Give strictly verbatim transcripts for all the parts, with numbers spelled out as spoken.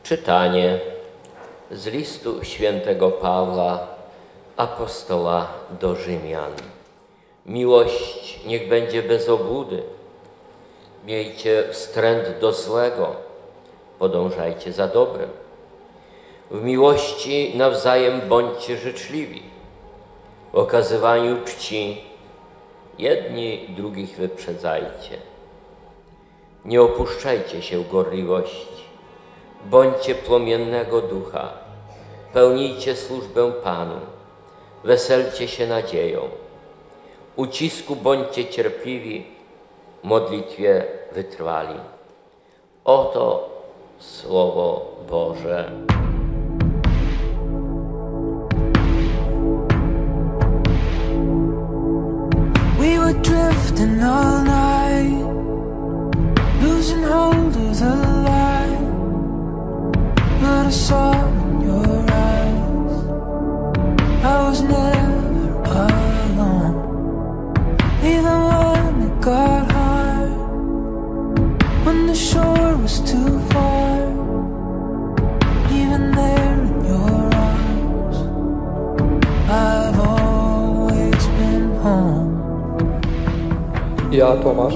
Czytanie z listu świętego Pawła, apostoła do Rzymian. Miłość niech będzie bez obłudy. Miejcie wstręt do złego, podążajcie za dobrem. W miłości nawzajem bądźcie życzliwi. W okazywaniu czci jedni drugich wyprzedzajcie. Nie opuszczajcie się gorliwości. Bądźcie płomiennego ducha. Pełnijcie służbę Panu. Weselcie się nadzieją. Ucisku bądźcie cierpliwi, w modlitwie wytrwali. Oto Słowo Boże. We were drifting all night, losing hold of the light, but I saw in your eyes I was never alone. Even when it got hard, when the shore was too far, even there in your arms I've always been home. Ja, Tomasz,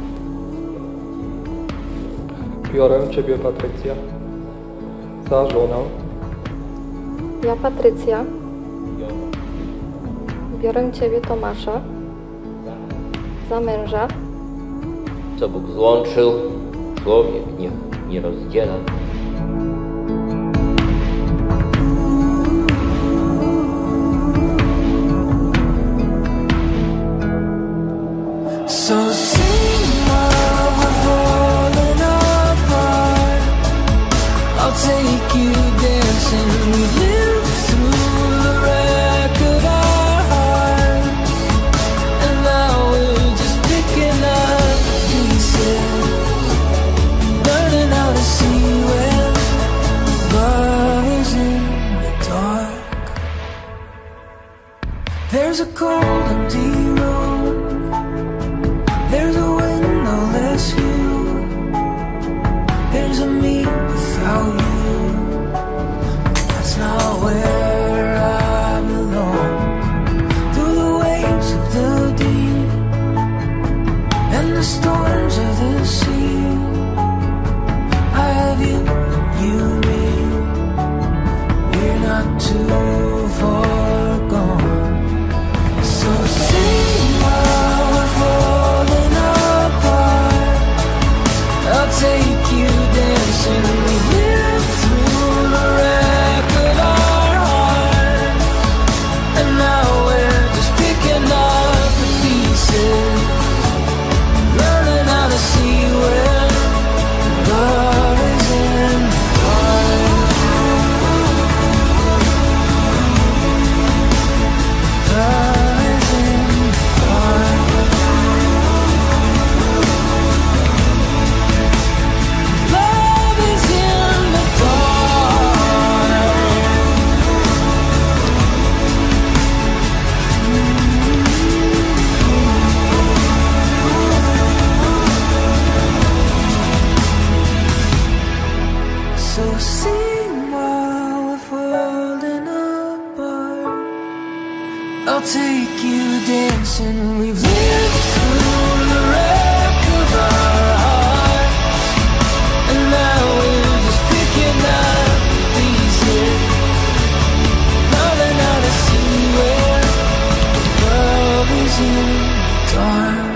biorę Ciebie, Patrycja, za żonę. Ja, Patrycja, biorę Ciebie, Tomasza, za męża. Co Bóg złączył, człowiek niech nie rozdziela. So sing while we're falling apart. I'll take you dancing. We live through the wreck of our hearts, and now we're just picking up pieces, learning how to see when love is in the dark. There's a cold, empty room. There's a windowless view. There's a me without you. That's not where I belong. Through the waves of the deep and the storms of the sea, I have you and you me. We're not too far gone. So sing while we're falling. I'll take you dancing. We live through the wreck of our hearts, and now we're just picking up the pieces, learning how to see where love is in the dark. Love is in the dark. So sing while we're falling apart. I'll take you dancing. We've lived through the wreck of our hearts, and now we're just picking up pieces, learning how to see where love is in the dark.